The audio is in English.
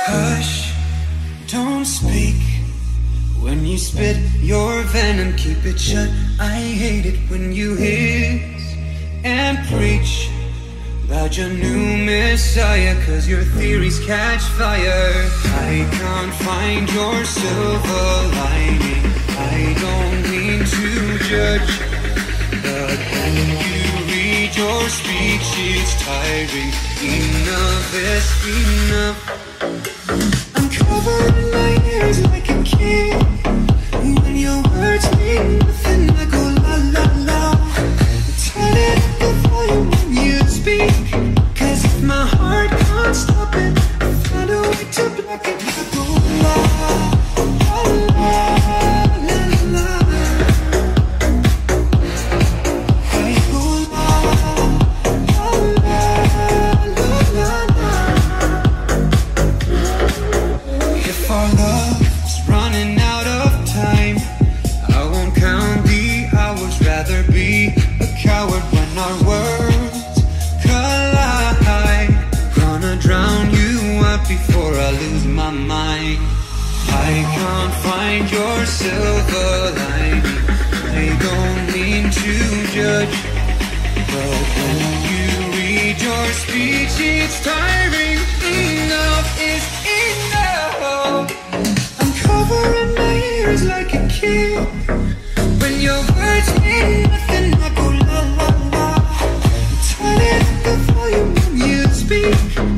Hush, don't speak. When you spit your venom, keep it shut. I hate it when you hiss and preach about your new messiah, cause your theories catch fire. I can't find your silver lining. I don't mean to judge, but when you read your speech, it's tiring. Enough is enough. I'm covering my ears like a kid. When your words mean nothing, I go la la la. Turn it up the volume when you speak, cause if my heart can't stop it, I find a way to block it. I go la la la la la. I go la la la la la. If our love's running out of time, I won't count the hours, rather be a coward when our words collide. Gonna drown you out before I lose my mind. I can't find your silver lining. I don't mean to judge, but when you read your speech, it's tiring. Enough is enough. I'm covering my ears like a kid. When your words mean nothing, I go la la la. Turn it up the volume when you speak,